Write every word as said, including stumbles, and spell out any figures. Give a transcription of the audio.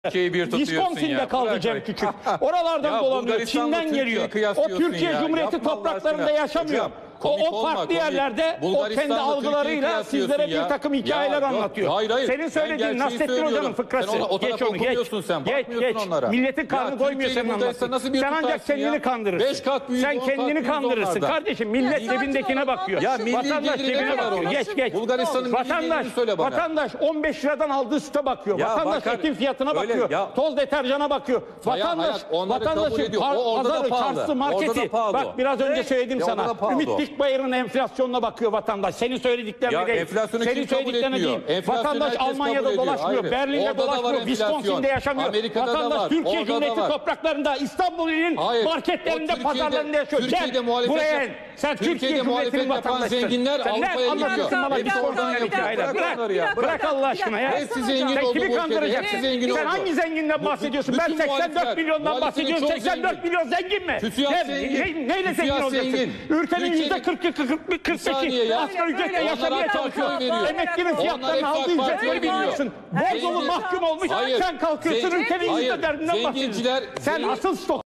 Türkiye'yi bir tutuyorsun Wisconsin'de ya. kaldı Bırak Cem bırak. Küçük. Oralardan Ya dolanıyor. Bulgaristan'la Çin'den Türkiye'yi geliyor. O kıyaslıyorsun Türkiye ya. Cumhuriyeti Yapma Allah topraklarında aşkına. yaşamıyor. Hocam, O, komik o olma, farklı komik. yerlerde o kendi Bulgaristan'la algılarıyla Türkiye'yi sizlere bir ya. takım hikayeler Ya, yok, anlatıyor. hayır, hayır. Senin Ben söylediğin gerçeği Nasrettin söylüyorum. Hoca'nın fıkrası. Sen ona- o geç tarafa onu geç. okumuyorsun sen, Geç bakmıyorsun geç. onlara. Milletin karnı Ya, doymuyor Türkiye'yi senin Bulgaristan anlattığın. nasıl bir Sen ancak tutarsın kendini ya? kandırırsın. Beş kat büyük, Sen on kat kendini büyük kandırırsın onlardan. kardeşim. Millet Ya, cebindekine sakin ol, bakıyor. Ya milli Vatandaş geliri ne cebine kadar bakıyor. olur? Geç geç. Bulgaristan'ın milli Vatandaş, gelirini söyle bana. vatandaş on beş liradan aldığı süte bakıyor. Ya Vatandaş bakar- etin fiyatına öyle bakıyor. ya. Toz deterjana bakıyor. Hayat, Vatandaş, hayat, onları kabul vatandaşın ediyor. par- O orada da pazarı, pahalı. çarşısı, Orada marketi. da pahalı o. Bak biraz önce söyledim Ya, orada da sana. pahalı Ümit o. Dikbayır'ın enflasyonuna bakıyor vatandaş. Senin söylediklerine Ya değil. enflasyonu Senin kim kabul söylediklerine etmiyor? değil. Enflasyonu Vatandaş herkes kabul Almanya'da ediyor. dolaşmıyor. Ayrı. Berlin'de Orada da var dolaşmıyor. enflasyon. Wisconsin'de yaşamıyor. Amerika'da da Vatandaş var. Türkiye Orada da Cumhuriyeti var. topraklarında, İstanbul'un Hayır. marketlerinde, O Türkiye'de- pazarlarında yaşıyor. Türkiye'de Gel muhalefet buraya. yap- Sen Türkiye'de Türkiye muhalefet Cumhuriyeti'nin yapan vatandaşısın. zenginler Sen ne Avrupa'ya anlatıyorsun gidiyor. bana Hepsi Wisconsin'dan oradan yapıyor. hikayeler? Bırak onları ya. Bırak, bırak Allah aşkına ya. Hepsi zengin Sen oldu kimi bu ülkede. kandıracaksın? Hepsi zengin Sen oldu. hangi zenginden Bu- bahsediyorsun? Ben bütün seksen dört muhalifler- milyondan muhaliflerin bahsediyorum. çok seksen dört zengin. milyon zengin mi? TÜSİAD Ne- zengin. ne- Neyle zengin TÜSİAD olacaksın? zengin. Ülkenin Türkiye'de- yüzde kırk kırk saniye beşi ya. asgari ücretle Onlar yaşamaya AK Parti'ye çalışıyor. veriyor. Emeklinin Onlar fiyatlarını hep AK aldığı Parti'ye ücretleri veriyor. biliyorsun. Bol dolu Zengin- mahkum olmuş. Hayır. Sen kalkıyorsun Zengin- ülkenin Hayır. yüzde dördinden bahsediyorsun. Zenginciler- Sen zengin- asıl stok